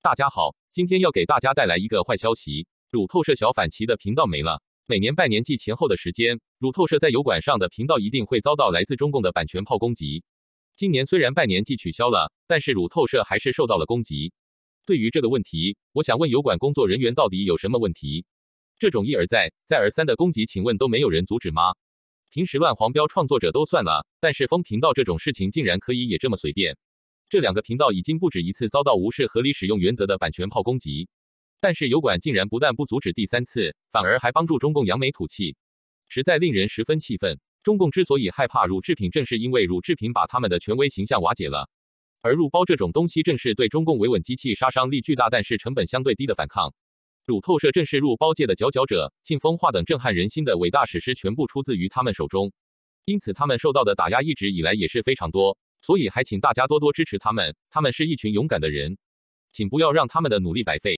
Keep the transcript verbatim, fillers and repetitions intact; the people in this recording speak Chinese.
大家好，今天要给大家带来一个坏消息，路透社小反旗的频道没了。每年拜年季前后的时间，路透社在油管上的频道一定会遭到来自中共的版权炮攻击。今年虽然拜年季取消了，但是路透社还是受到了攻击。对于这个问题，我想问油管工作人员到底有什么问题？这种一而再、再而三的攻击，请问都没有人阻止吗？平时乱黄标创作者都算了，但是封频道这种事情竟然可以也这么随便。这两个频道已经不止一次遭到无视合理使用原则的版权炮攻击，但是油管竟然不但不阻止第三次，反而还帮助中共扬眉吐气，实在令人十分气愤。中共之所以害怕乳制品，正是因为乳制品把他们的权威形象瓦解了，而入包这种东西正是对中共维稳机器杀伤力巨大但是成本相对低的反抗。路透社正是入包界的佼佼者，庆丰话等震撼人心的伟大史诗全部出自于他们手中，因此他们受到的打压一直以来也是非常多。所以还请大家多多支持他们，他们是一群勇敢的人，请不要让他们的努力白费。